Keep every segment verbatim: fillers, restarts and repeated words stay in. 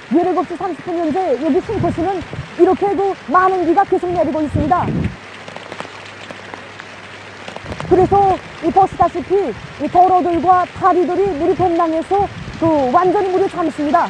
열일곱 시 삼십 분 현재 여기 신포시는 이렇게 그 많은 비가 계속 내리고 있습니다. 그래서 이 보시다시피 이 도로들과 다리들이 물이 범람해서 그 완전히 물이 잠습니다.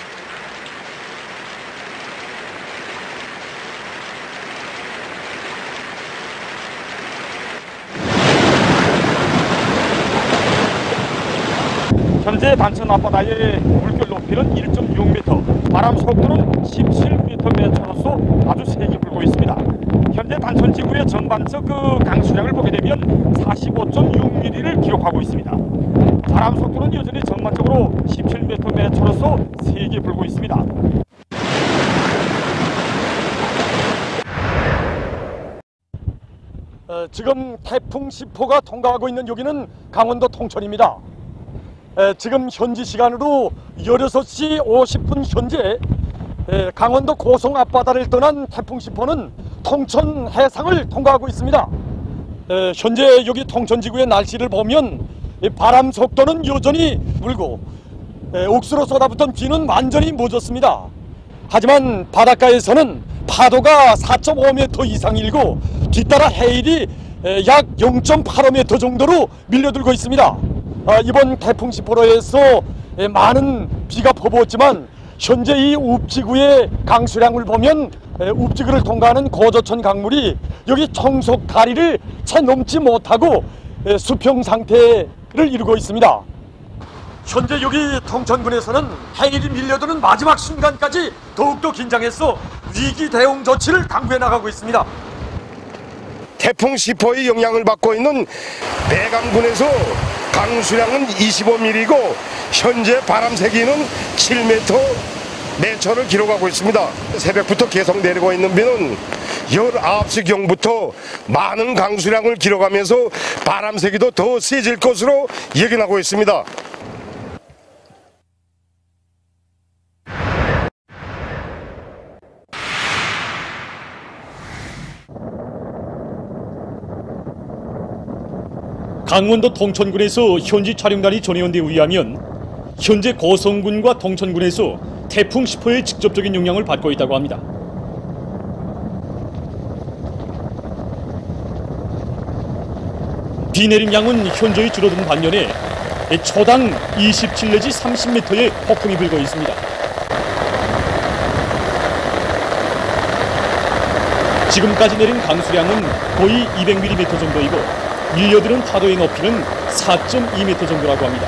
현재 단천 앞바다의 물결 높이는 일 점 육 미터, 바람 속도는 십칠 미터 매초로서 아주 세게 불고 있습니다. 현재 단천 지구의 전반적 그 강수량을 보게 되면 사십오 점 육 밀리미터를 기록하고 있습니다. 바람 속도는 여전히 전반적으로 십칠 미터 매초로서 세게 불고 있습니다. 어, 지금 태풍 십 호가 통과하고 있는 여기는 강원도 통천입니다. 에, 지금 현지 시간으로 열여섯 시 오십 분 현재 에, 강원도 고성 앞바다를 떠난 태풍 십 호는 통천 해상을 통과하고 있습니다. 에, 현재 여기 통천지구의 날씨를 보면 이 바람 속도는 여전히 불고 에, 옥수로 쏟아붓던 비는 완전히 멎었습니다. 하지만 바닷가에서는 파도가 사 점 오 미터 이상 일고 뒤따라 해일이 에, 약 영 점 팔오 미터 정도로 밀려들고 있습니다. 아, 이번 태풍 십 호로 해서 에, 많은 비가 퍼부었지만 현재 이 읍지구의 강수량을 보면 에, 읍지구를 통과하는 고조천 강물이 여기 청속 다리를 채 넘지 못하고 에, 수평 상태를 이루고 있습니다. 현재 여기 통천군에서는 해일이 밀려드는 마지막 순간까지 더욱더 긴장해서 위기 대응 조치를 당부해 나가고 있습니다. 태풍 십 호의 영향을 받고 있는 대감군에서 강수량은 이십오 밀리미터이고 현재 바람 세기는 칠 미터 매초를 기록하고 있습니다. 새벽부터 계속 내리고 있는 비는 열아홉 시경부터 많은 강수량을 기록하면서 바람 세기도 더 세질 것으로 예견하고 있습니다. 강원도 통천군에서 현지 촬영단이 전해온 데 의하면 현재 고성군과 통천군에서 태풍 십 호의 직접적인 영향을 받고 있다고 합니다. 비 내림 양은 현저히 줄어든 반면에 초당 이십칠 내지 삼십 미터의 폭풍이 불고 있습니다. 지금까지 내린 강수량은 거의 이백 밀리미터 정도이고 밀려드는 파도의 높이는 사 점 이 미터 정도라고 합니다.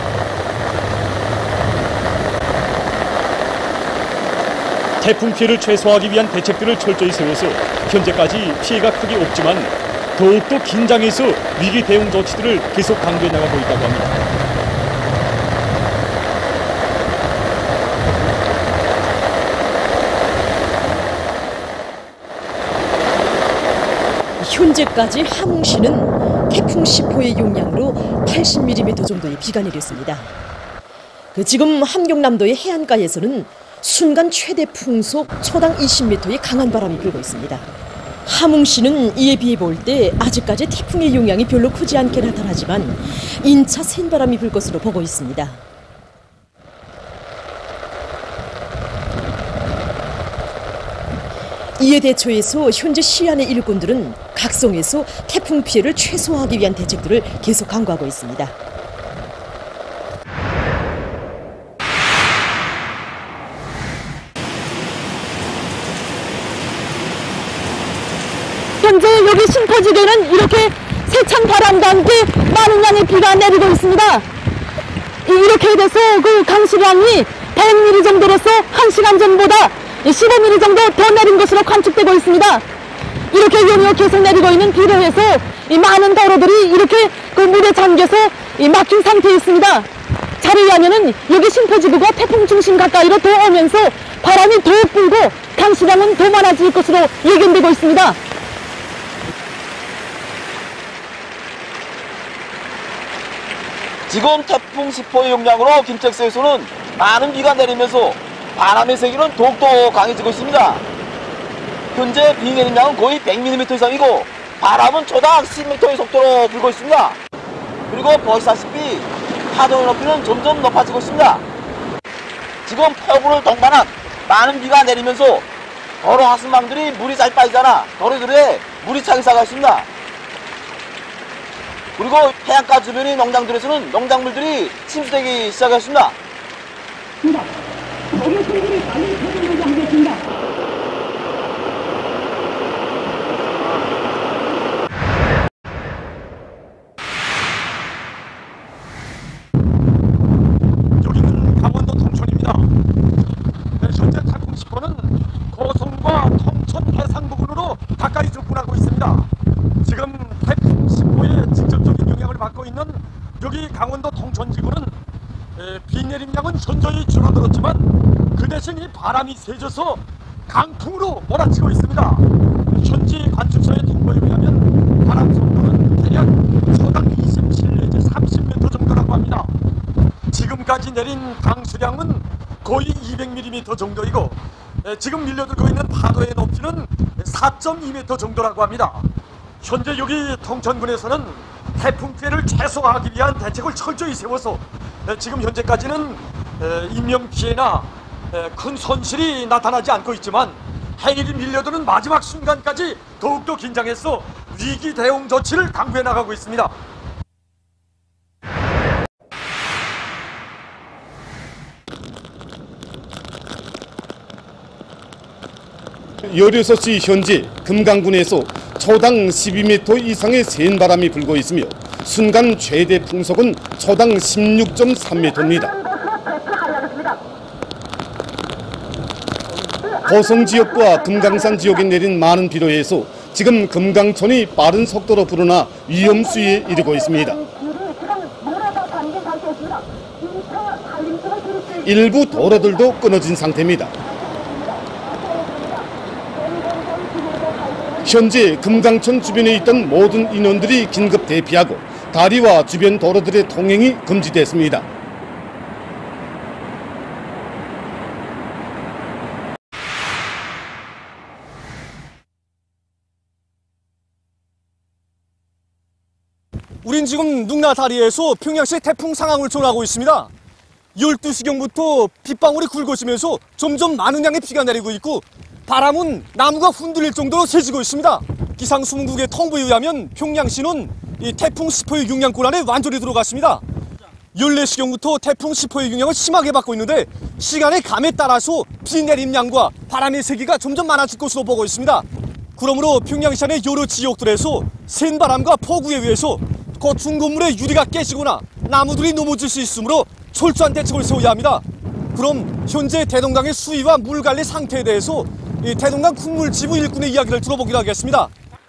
태풍 피해를 최소화하기 위한 대책들을 철저히 세워서 현재까지 피해가 크게 없지만 더욱더 긴장해서 위기 대응 조치들을 계속 강조해 나가고 있다고 합니다. 현재까지 함흥시는 태풍 십 호의 영향으로 팔십 밀리미터 정도의 비가 내렸습니다. 그 지금 함경남도의 해안가에서는 순간 최대 풍속 초당 이십 미터의 강한 바람이 불고 있습니다. 함흥시는 이에 비해 볼 때 아직까지 태풍의 영향이 별로 크지 않게 나타나지만 인차 센 바람이 불 것으로 보고 있습니다. 이에 대처해서 현재 시안의 일꾼들은 각성에서 태풍 피해를 최소화하기 위한 대책들을 계속 강구하고 있습니다. 현재 여기 신포지대는 이렇게 세찬 바람과 함께 많은 양의 비가 내리고 있습니다. 이렇게 돼서 그 강수량이 백 밀리미터 정도로서 한 시간 전보다 십오 밀리미터 정도 더 내린 것으로 관측되고 있습니다. 이렇게 연이어 계속 내리고 있는 비로 해서 이 많은 도로들이 이렇게 그 물에 잠겨서 이 막힌 상태에 있습니다. 자료에 의하면은 여기 신포지구가 태풍 중심 가까이로 더 오면서 바람이 더 불고 강수량은 더 많아질 것으로 예견되고 있습니다. 지금 태풍 십 호의 영향으로 김택수에서는 많은 비가 내리면서 바람의 세기는 더욱더 강해지고 있습니다. 현재 비 내린 양은 거의 백 밀리미터 이상이고 바람은 초당 십 미터의 속도로 불고 있습니다. 그리고 보시다시피 파도의 높이는 점점 높아지고 있습니다. 지금 폭우를 동반한 많은 비가 내리면서 도로 하수망들이 물이 잘 빠지잖아. 도로들에 물이 차기 시작했습니다. 그리고 해안가 주변의 농장들에서는 농작물들이 침수되기 시작했습니다. 여기는 강원도 통천입니다. 현재 태풍 십 호는 고성과 통천 해상 부근으로 가까이 접근하고 있습니다. 지금 태풍 십 호의 직접적인 영향을 받고 있는 여기 강원도 통천지구는 비 내림량은 현저히 줄어들었지만 그 대신 이 바람이 세져서 강풍으로 몰아치고 있습니다. 현지 관측소의 통보에 의하면 바람 속도는 대략 초당 이십칠 내지 삼십 미터 정도라고 합니다. 지금까지 내린 강수량은 거의 이백 밀리미터 정도이고 지금 밀려들고 있는 파도의 높이는 사 점 이 미터 정도라고 합니다. 현재 여기 통천군에서는 태풍 피해를 최소화하기 위한 대책을 철저히 세워서 지금 현재까지는 인명피해나 큰 손실이 나타나지 않고 있지만 해일이 밀려드는 마지막 순간까지 더욱더 긴장해서 위기 대응 조치를 강구해 나가고 있습니다. 열여섯 시 현재 금강군에서 초당 십이 미터 이상의 센 바람이 불고 있으며 순간 최대 풍속은 초당 십육 점 삼 미터입니다. 고성 지역과 금강산 지역에 내린 많은 비로 해서 지금 금강천이 빠른 속도로 불어나 위험 수위에 이르고 있습니다. 일부 도로들도 끊어진 상태입니다. 현재 금강천 주변에 있던 모든 인원들이 긴급 대피하고 다리와 주변 도로들의 통행이 금지됐습니다. 우린 지금 능라 다리에서 평양시 태풍 상황을 전하고 있습니다. 열두 시경부터 빗방울이 굵어지면서 점점 많은 양의 비가 내리고 있고 바람은 나무가 흔들릴 정도로 세지고 있습니다. 기상수문국의 통보에 의하면 평양시는 이 태풍 십 호의 영향권 안에 완전히 들어갔습니다. 열네 시경부터 태풍 십 호의 영향을 심하게 받고 있는데 시간의 감에 따라서 비 내림 양과 바람의 세기가 점점 많아질 것으로 보고 있습니다. 그러므로 평양시 안의 여러 지역들에서 센 바람과 폭우에 의해서 고층 건물의 유리가 깨지거나 나무들이 넘어질 수 있으므로 철저한 대책을 세워야 합니다. 그럼 현재 대동강의 수위와 물관리 상태에 대해서 이 대동강 쿵물지부 일꾼의 이야기를 들어보기로 하겠습니다.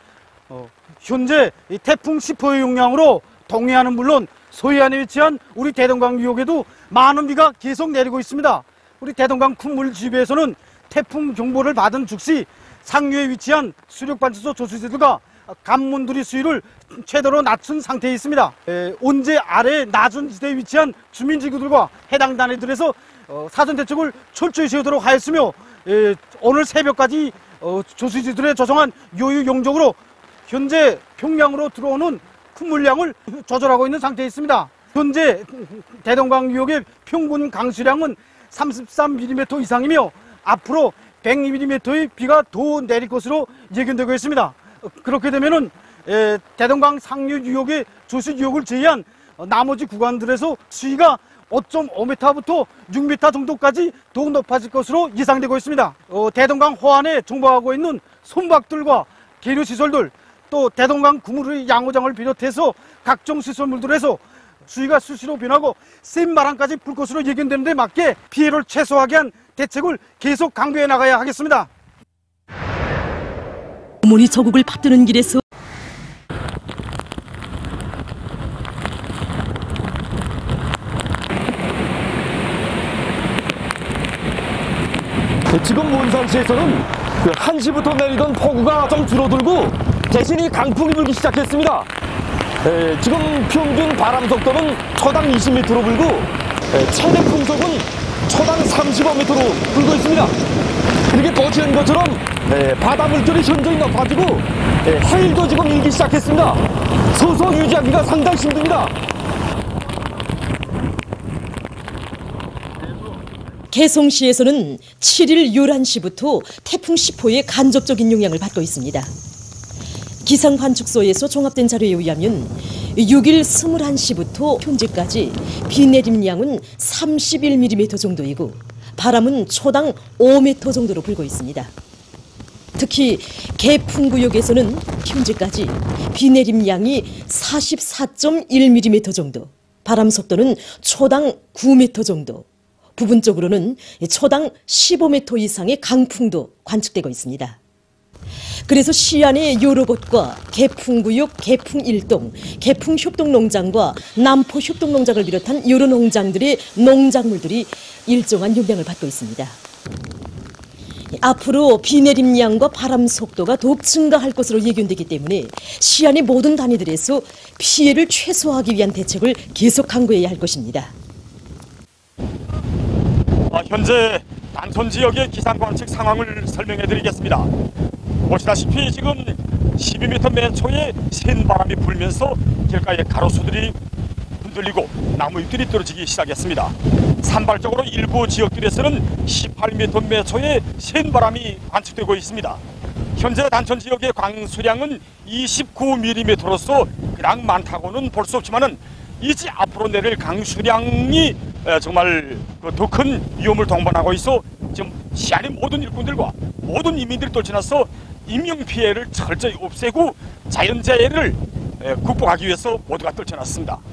어, 현재 이 태풍 십 호의 영향으로 동해안은 물론 서해안에 위치한 우리 대동강 유역에도 많은 비가 계속 내리고 있습니다. 우리 대동강 쿵물지부에서는 태풍 경보를 받은 즉시 상류에 위치한 수력발전소 조수지들과 간문두리 수위를 최대로 낮춘 상태에 있습니다. 에, 온제 아래 낮은 지대에 위치한 주민지구들과 해당 단위들에서 어, 사전 대책을 철저히 세우도록 하였으며 에, 오늘 새벽까지 어, 조수지들에 조성한 요유 용적으로 현재 평양으로 들어오는 큰 물량을 조절하고 있는 상태에 있습니다. 현재 대동강 유역의 평균 강수량은 삼십삼 밀리미터 이상이며 앞으로 백이 밀리미터의 비가 더 내릴 것으로 예견되고 있습니다. 그렇게 되면은 에, 대동강 상류 유역의 조수 유역을 제외한 어, 나머지 구간들에서 수위가 오 점 오 미터부터 육 미터 정도까지 더욱 높아질 것으로 예상되고 있습니다. 어, 대동강 호안에 정박하고 있는 선박들과 계류시설들, 또 대동강 구물의 양호장을 비롯해서 각종 시설물들에서 수위가 수시로 변하고 센 바람까지 불 것으로 예견되는 데 맞게 피해를 최소화하게 한 대책을 계속 강구해 나가야 하겠습니다. 어머니 저국을 받드는 길에서 지금 몬산시에서는 그 한 시부터 내리던 폭우가 좀 줄어들고 대신 이 강풍이 불기 시작했습니다. 에, 지금 평균 바람 속도는 초당 이십 미터로 불고 에, 최대 풍속은 초당 삼십오 미터로 불고 있습니다. 이렇게 보시는 것처럼 에, 바다 물결이 현저히 높아지고 에, 해일도 지금 일기 시작했습니다. 서서 유지하기가 상당히 힘듭니다. 개성시에서는 칠일 열한 시부터 태풍 십 호의 간접적인 영향을 받고 있습니다. 기상관측소에서 종합된 자료에 의하면 육일 이십일 시부터 현재까지 비 내림량은 삼십일 밀리미터 정도이고 바람은 초당 오 미터 정도로 불고 있습니다. 특히 개풍구역에서는 현재까지 비 내림량이 사십사 점 일 밀리미터 정도, 바람 속도는 초당 구 미터 정도, 부분적으로는 초당 십오 미터 이상의 강풍도 관측되고 있습니다. 그래서 시안의 여러 곳과 개풍구역, 개풍일동, 개풍협동농장과 남포협동농장을 비롯한 여러 농장들의 농작물들이 일정한 영향을 받고 있습니다. 앞으로 비 내림량과 바람 속도가 더욱 증가할 것으로 예견되기 때문에 시안의 모든 단위들에서 피해를 최소화하기 위한 대책을 계속 강구해야 할 것입니다. 아, 현재 단촌 지역의 기상관측 상황을 설명해 드리겠습니다. 보시다시피 지금 십이 미터 매초에 센 바람이 불면서 길가의 가로수들이 흔들리고 나무잎들이 떨어지기 시작했습니다. 산발적으로 일부 지역들에서는 십팔 미터 매초의 센 바람이 관측되고 있습니다. 현재 단촌 지역의 강수량은 이십구 밀리미터로서 그냥 많다고는 볼 수 없지만은 이제 앞으로 내릴 강수량이 정말 더 큰 위험을 동반하고 있어 지금 시안의 모든 일꾼들과 모든 인민들이 떨쳐나서 인명피해를 철저히 없애고 자연재해를 극복하기 위해서 모두가 떨쳐났습니다.